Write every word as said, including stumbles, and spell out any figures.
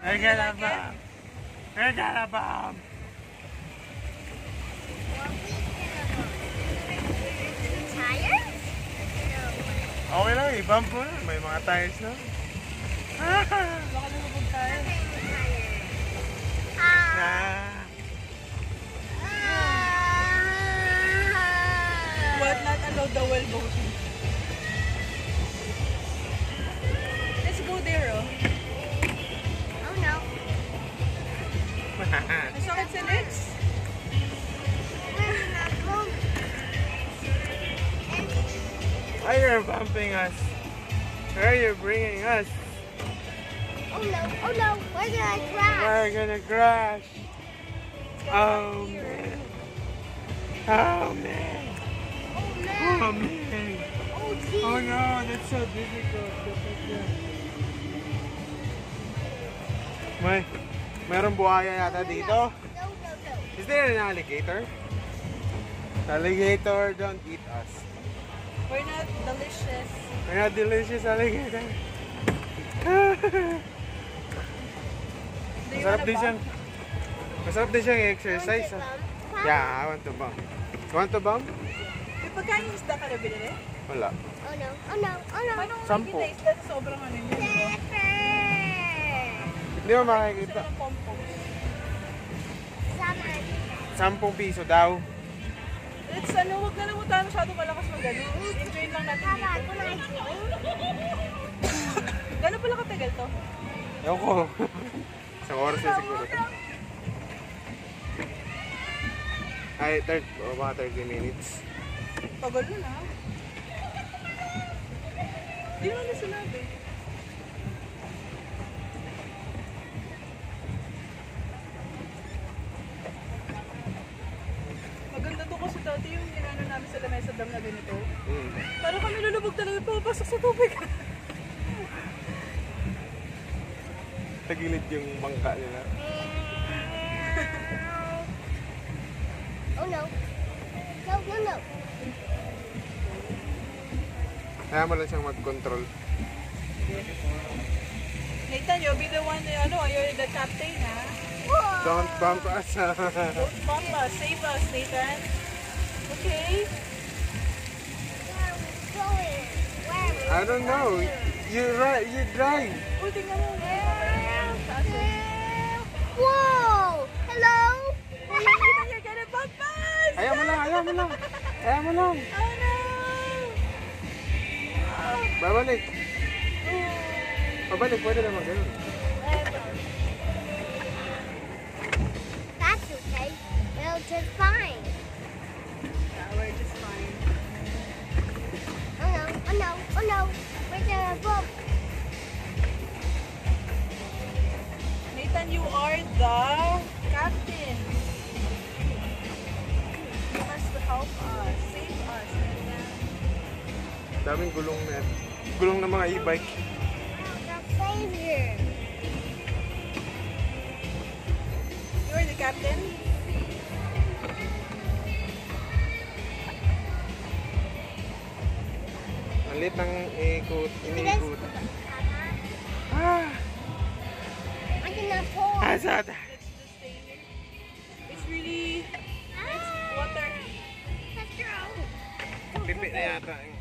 I got a bomb. I got a bomb. Okay lang, i-bump mo na. May mga tires na. Baka lumubog tayo. Ah. What not allowed the well boating? Let's go there, oh. Oh no. Masakit sa legs. Why are you bumping us? Where are you bringing us? Oh no, oh no, we're gonna crash. We're gonna crash. Oh man. Oh man. Oh no. Oh man. Oh geez. Oh no, that's so difficult. May, mayroong buhaya yata dito. No, no, no. Is there an alligator? Alligator, don't eat us. We're not delicious. We're not delicious, alligator. Masarap din siyang Masarap din siyang exercise. Want to bump? Yeah, I want to bump. You want to bump? May pagkain yung isda ka na binili? Wala. Oh no, oh no, oh no. Paano mo Sampo. makikita isda sa sobrang ano yun? Hindi mo makikita. Gusto ng compost. Sampung piso daw. It's ano, huwag na lang mo tayo masyado malakas mag-ano. Enjoy lang natin Papa, dito. can I join? Gano'n pala katagal to? Ewan ko. Isang oras na siguro. Ay, third, o mga thirty minutes. Tagal nun ha. Hindi mo na sinabi. Maganda to kasi dati yung ginano namin sa lamesa dam na ganito. Mm. Parang kami lulubog talaga papasok sa tubig. Tagilid yung bangka nila. Oh no. No, no, no. Kaya mo lang siyang mag-control. Nathan, you'll be the one, ano, you're the captain ha. Don't bump us. Don't bump us, save us Nathan. Okay? Where are we going? Where are we I don't know. You right, you drive. Oh, tingnan mo. Whoa! Hello? Nathan, you're gonna bump us! Ayaw mo lang, ayaw mo lang. Ayaw mo lang. Oh no! Babalik. Babalik, pwede naman ganun. That's okay. We're just fine. Yeah, we're just fine. Oh no, oh no, oh no. We're gonna bump. Nathan, you are the captain. You must help us, save us, Nathan. Daming gulong na gulong ng mga e-bike. The savior. You are the captain? Ang lit ng ikot, iniikot. Ah! I'm gonna pull. Asad! Let's just stay here. It's really, it's water. That's your own. Pipi na yata.